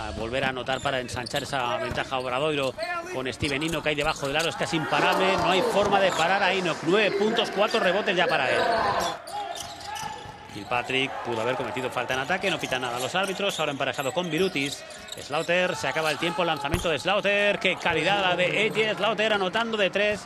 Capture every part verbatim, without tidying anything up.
para volver a anotar, para ensanchar esa ventaja a Obradoiro con Steven Enoch, que hay debajo del aro, es casi imparable, no hay forma de parar a Enoch. Nueve puntos, cuatro rebotes ya para él. Kilpatrick pudo haber cometido falta en ataque, no pita nada los árbitros, ahora emparejado con Birutis. Slaughter, se acaba el tiempo, lanzamiento de Slaughter, qué calidad la de Edge, Slaughter anotando de tres.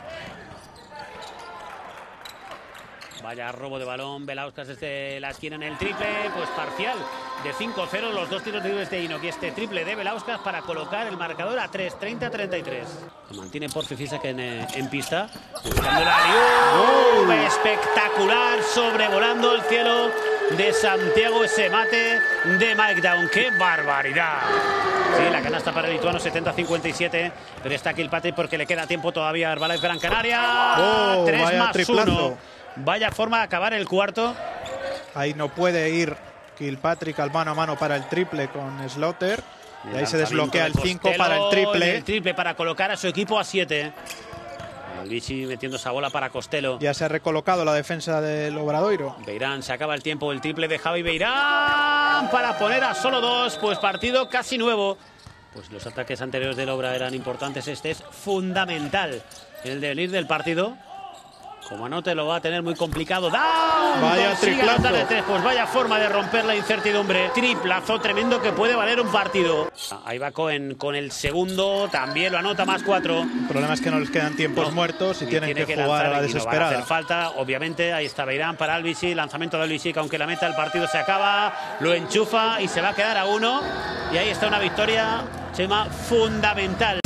Vaya robo de balón, Velauskas desde la esquina en el triple, pues parcial de cinco cero, los dos tiros libres de Enoch y este triple de Velauskas para colocar el marcador a tres, treinta a treinta y tres. Lo mantiene por Fifisek en, en pista, buscando la alley-oop, espectacular, sobrevolando el cielo de Santiago, ese mate de Mike Down, ¡qué barbaridad! Sí, la canasta para el lituano, setenta a cincuenta y siete, pero está Kilpatrick porque le queda tiempo todavía a Herbalife Gran Canaria. Oh, tres más triplazo. uno. Vaya forma de acabar el cuarto. Ahí no puede ir Kilpatrick al mano a mano para el triple con Slaughter. Y ahí se desbloquea el cinco para el triple. El triple para colocar a su equipo a siete. El Vichy metiendo esa bola para Costello. Ya se ha recolocado la defensa del Obradoiro. Beirán, se acaba el tiempo, el triple de Javi Beirán para poner a solo dos. Pues partido casi nuevo. Pues los ataques anteriores del Obra eran importantes. Este es fundamental. El devenir del partido. Como anote lo va a tener muy complicado. ¡Down! Vaya triplazo. De tres. Pues vaya forma de romper la incertidumbre. Triplazo tremendo que puede valer un partido. Ahí va Cohen con el segundo. También lo anota, más cuatro. El problema es que no les quedan tiempos no. muertos y, y tienen tiene que, que jugar a la y desesperada. No van a hacer falta, obviamente. Ahí está Beirán para Albici. Lanzamiento de Albici, que aunque la meta el partido se acaba. Lo enchufa y se va a quedar a uno. Y ahí está una victoria, Chema, fundamental.